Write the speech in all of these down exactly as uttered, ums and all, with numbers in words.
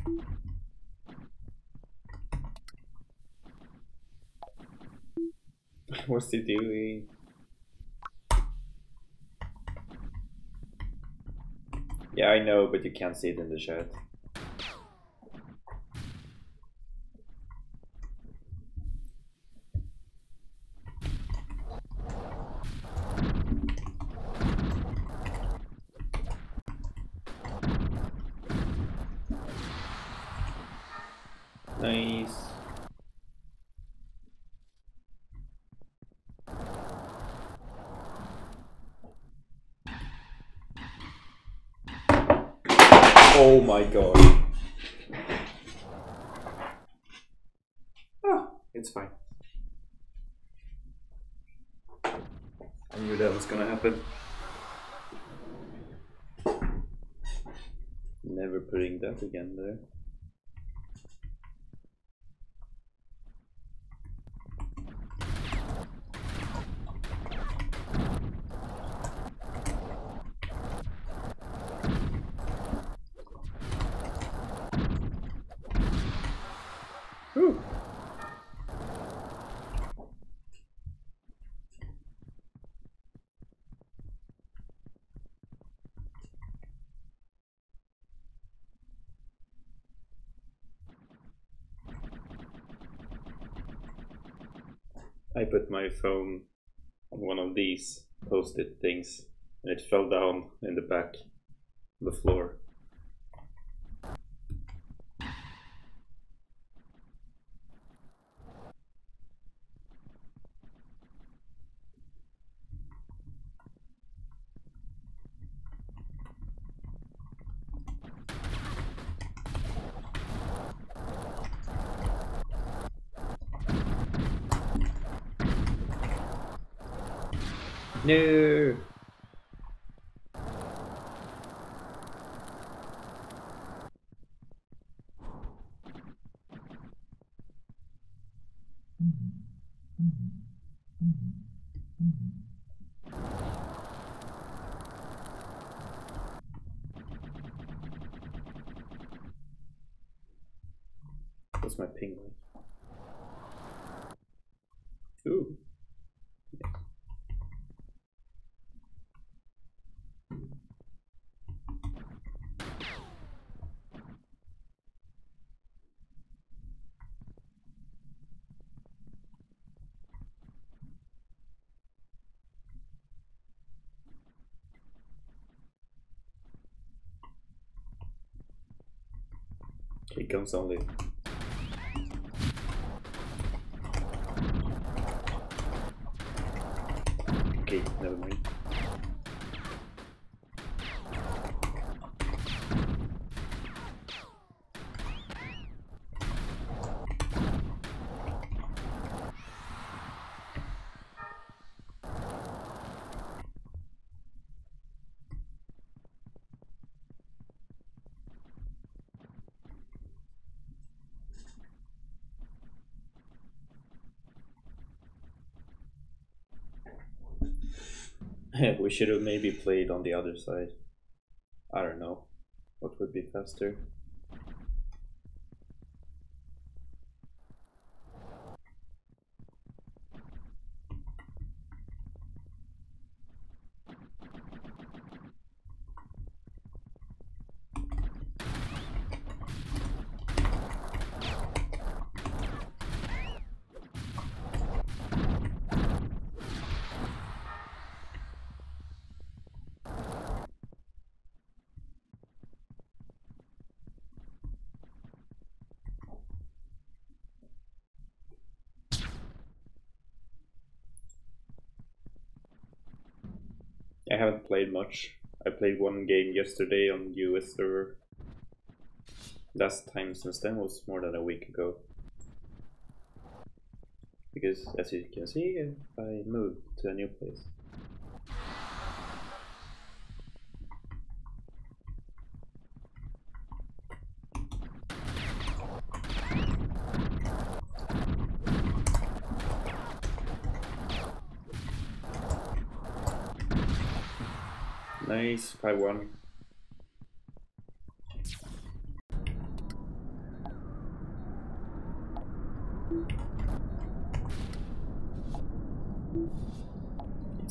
What's he doing? Yeah, I know, but you can't see it in the chat. Nice. Oh my god. Ah, it's fine. I knew that was gonna happen. Never putting that again there. Whew. I put my phone on one of these post-it things and it fell down in the back of the floor. No. What's my ping like? Ooh. Okay, guns only. Okay, never mind. We should have maybe played on the other side. I don't know. What would be faster? I haven't played much. I played one game yesterday on U S server. Last time since then was more than a week ago. Because as you can see, I moved to a new place. Nice, five one.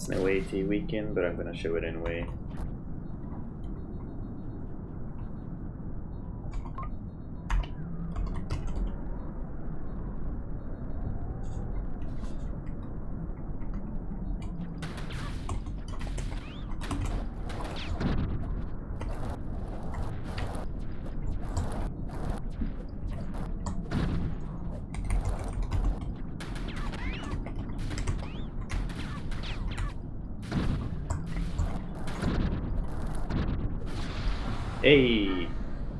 It's no AT weekend, but I'm gonna show it anyway. Hey!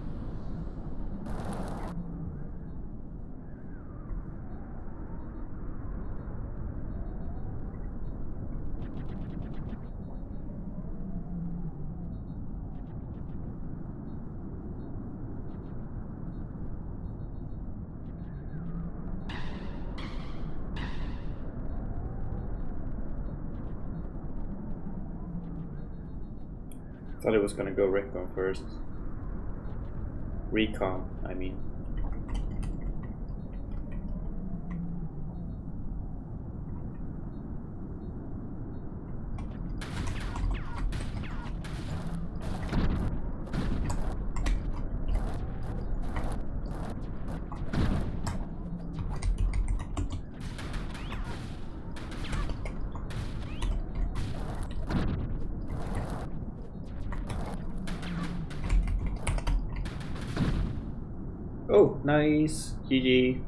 Thought it was gonna go recon first. Recon, I mean. Oh, nice. G G.